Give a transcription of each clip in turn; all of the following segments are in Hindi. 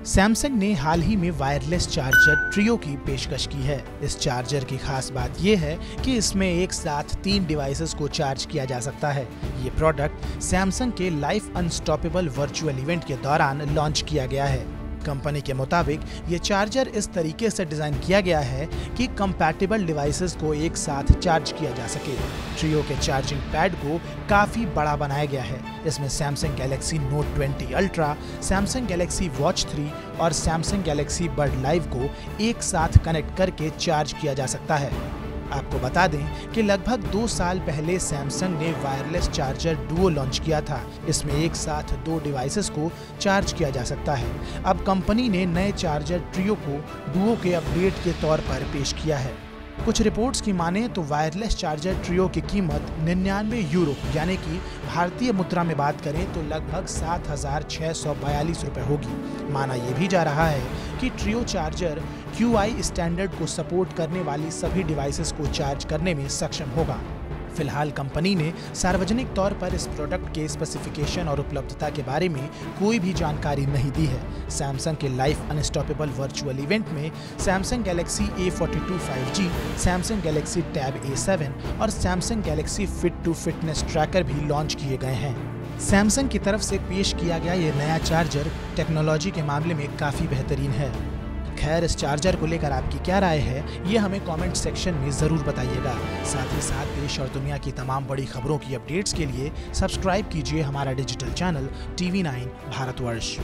सैमसंग ने हाल ही में वायरलेस चार्जर ट्रियो की पेशकश की है। इस चार्जर की खास बात यह है कि इसमें एक साथ 3 डिवाइसेस को चार्ज किया जा सकता है। ये प्रोडक्ट सैमसंग के लाइफ अनस्टॉपेबल वर्चुअल इवेंट के दौरान लॉन्च किया गया है। कंपनी के मुताबिक ये चार्जर इस तरीके से डिजाइन किया गया है कि कंपैटिबल डिवाइसेस को एक साथ चार्ज किया जा सके। ट्रियो के चार्जिंग पैड को काफी बड़ा बनाया गया है। इसमें Samsung Galaxy Note 20 ultra, Samsung Galaxy Watch 3 और सैमसंग गैलेक्सी बड लाइव को एक साथ कनेक्ट करके चार्ज किया जा सकता है। आपको बता दें कि लगभग 2 साल पहले सैमसंग ने वायरलेस चार्जर डुओ लॉन्च किया था। इसमें एक साथ 2 डिवाइसेस को चार्ज किया जा सकता है। अब कंपनी ने नए चार्जर ट्रियो को डुओ के अपडेट के तौर पर पेश किया है। कुछ रिपोर्ट्स की माने तो वायरलेस चार्जर ट्रियो की कीमत 99 यूरो यानी कि भारतीय मुद्रा में बात करें तो लगभग 7,642 रुपए होगी। माना यह भी जा रहा है कि ट्रियो चार्जर QI स्टैंडर्ड को सपोर्ट करने वाली सभी डिवाइसेस को चार्ज करने में सक्षम होगा। फिलहाल कंपनी ने सार्वजनिक तौर पर इस प्रोडक्ट के स्पेसिफिकेशन और उपलब्धता के बारे में कोई भी जानकारी नहीं दी है। सैमसंग के लाइफ अनस्टॉपेबल वर्चुअल इवेंट में Samsung Galaxy A42 5G, Samsung Galaxy tab A7 और Samsung Galaxy fit 2 fitness tracker भी लॉन्च किए गए हैं। सैमसंग की तरफ से पेश किया गया ये नया चार्जर टेक्नोलॉजी के मामले में काफी बेहतरीन है। खैर, इस चार्जर को लेकर आपकी क्या राय है, ये हमें कमेंट सेक्शन में जरूर बताइएगा। साथ ही साथ देश और दुनिया की तमाम बड़ी खबरों की अपडेट्स के लिए सब्सक्राइब कीजिए हमारा डिजिटल चैनल TV9 भारतवर्ष।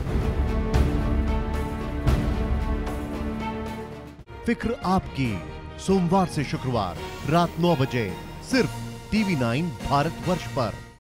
फिक्र आपकी, सोमवार से शुक्रवार रात 9 बजे सिर्फ TV9 भारतवर्ष पर।